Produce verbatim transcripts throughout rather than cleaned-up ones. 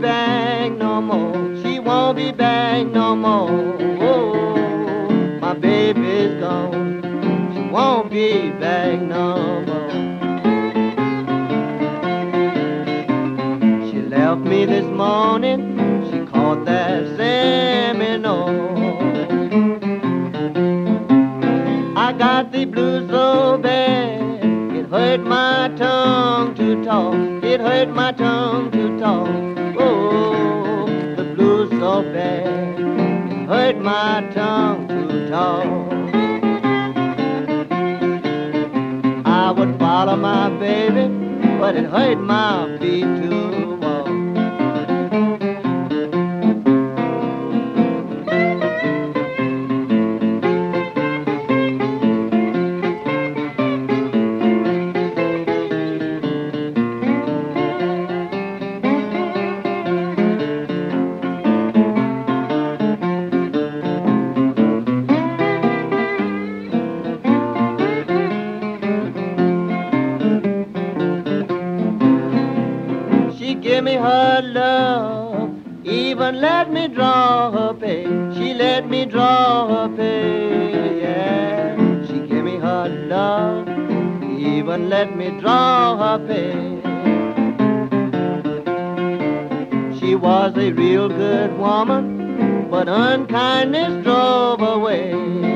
back no more. She won't be back no more. Oh, my baby's gone. She won't be back no more. She left me this morning. She caught that Seminole. I got the blues so bad, it hurt my tongue to talk. It hurt my tongue to talk. Oh, the blues so bad, it hurt my tongue to talk. I would follow my baby, but it hurt my feet to walk. Give me her love, even let me draw her pay. She let me draw her pay, yeah. She give me her love, even let me draw her pay. She was a real good woman, but unkindness drove away.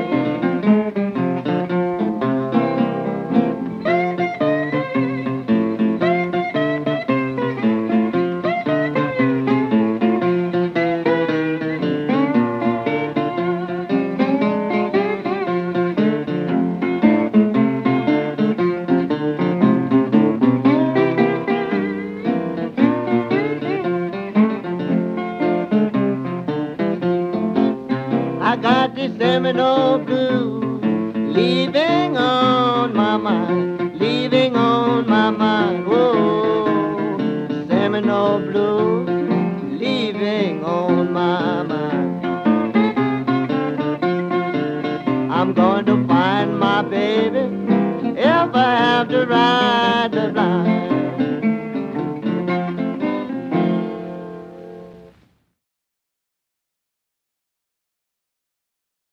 I got the Seminole blues leaving on my mind, leaving on my mind. Whoa, Seminole blues leaving on my mind. I'm going to find my baby if I have to ride the blind.